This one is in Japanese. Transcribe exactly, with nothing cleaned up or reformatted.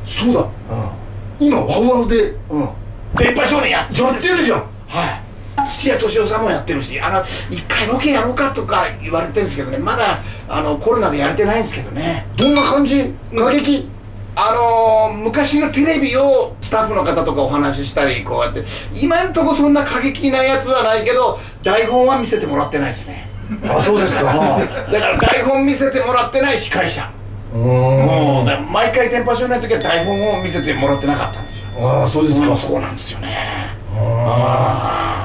そうだ、今ワウワウで電波少年やってるやってるじゃん。 はい。土屋敏夫さんもやってるし、あの一回ロケやろうかとか言われてるんですけどね、まだあのコロナでやれてないんですけどね。 どんな感じ？過激？ あのー、昔のテレビをスタッフの方とかお話ししたりこうやって、今んとこそんな過激なやつはないけど台本は見せてもらってないですね。 あ、そうですか。 だから台本見せてもらってない司会者。 もうだから毎回電波少年の時は台本を見せてもらってなかったんですよ。 ああ、そうですか。 そうなんですよね。ああ